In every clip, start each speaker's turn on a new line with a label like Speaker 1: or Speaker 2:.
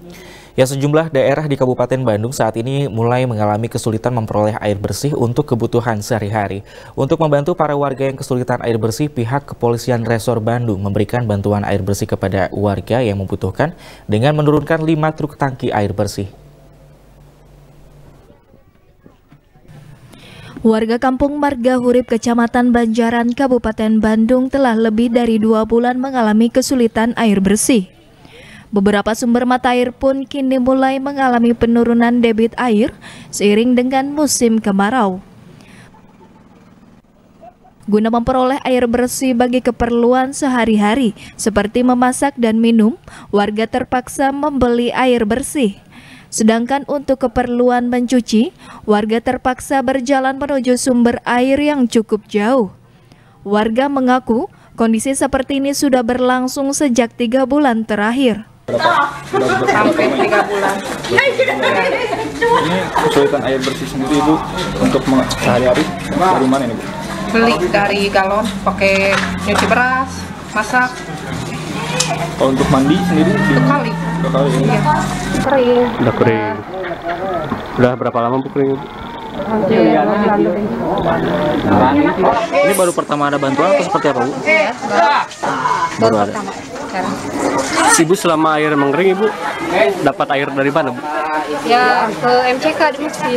Speaker 1: Ya, sejumlah daerah di Kabupaten Bandung saat ini mulai mengalami kesulitan memperoleh air bersih untuk kebutuhan sehari-hari. Untuk membantu para warga yang kesulitan air bersih, pihak Kepolisian Resor Bandung memberikan bantuan air bersih kepada warga yang membutuhkan dengan menurunkan 5 truk tangki air bersih.
Speaker 2: Warga Kampung Marga Hurip, Kecamatan Banjaran, Kabupaten Bandung telah lebih dari 2 bulan mengalami kesulitan air bersih. Beberapa sumber mata air pun kini mulai mengalami penurunan debit air seiring dengan musim kemarau. Guna memperoleh air bersih bagi keperluan sehari-hari seperti memasak dan minum, warga terpaksa membeli air bersih. Sedangkan untuk keperluan mencuci, warga terpaksa berjalan menuju sumber air yang cukup jauh. Warga mengaku kondisi seperti ini sudah berlangsung sejak 3 bulan terakhir.
Speaker 3: Sampai 3 bulan.
Speaker 4: Ini kesulitan air bersih sendiri Ibu untuk sehari-hari dari mana nih Bu?
Speaker 3: Beli dari galon, pakai nyuci beras, masak.
Speaker 4: Kalau untuk mandi sendiri?
Speaker 3: 2 kali.
Speaker 4: 2 kali ini?
Speaker 3: Iya. Kering.
Speaker 5: Udah kering. Udah berapa lama Bu kering?
Speaker 1: Ini baru pertama ada bantuan atau seperti apa, Bu?
Speaker 3: Baru ada.
Speaker 5: Ibu selama air mengering Ibu dapat air dari mana Bu?
Speaker 3: Ya ke MCK di masjid.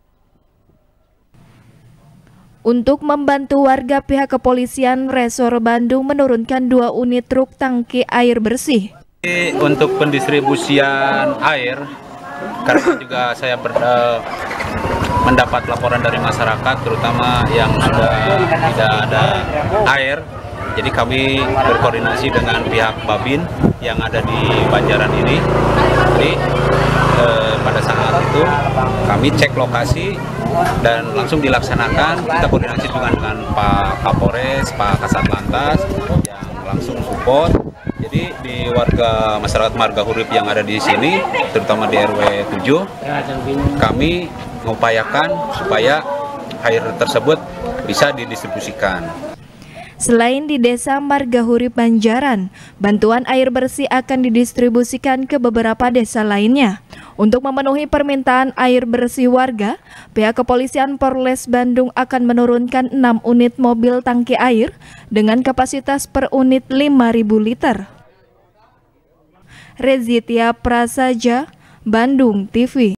Speaker 2: Untuk membantu warga, pihak Kepolisian Resor Bandung menurunkan 2 unit truk tangki air bersih.
Speaker 6: Untuk pendistribusian air, karena juga saya mendapat laporan dari masyarakat, terutama yang tidak ada air. Jadi kami berkoordinasi dengan pihak Babin yang ada di Banjaran ini. Jadi pada saat itu kami cek lokasi dan langsung dilaksanakan. Kita koordinasi juga dengan Pak Kapolres, Pak Kasat Lantas yang langsung support. Jadi di warga masyarakat Marga Hurip yang ada di sini, terutama di RW 7, kami mengupayakan supaya air tersebut bisa didistribusikan.
Speaker 2: Selain di Desa Marga Hurip Banjaran, bantuan air bersih akan didistribusikan ke beberapa desa lainnya. Untuk memenuhi permintaan air bersih warga, pihak Kepolisian Polres Bandung akan menurunkan 6 unit mobil tangki air dengan kapasitas per unit 5.000 liter. Rezitia Prasaja, Bandung TV.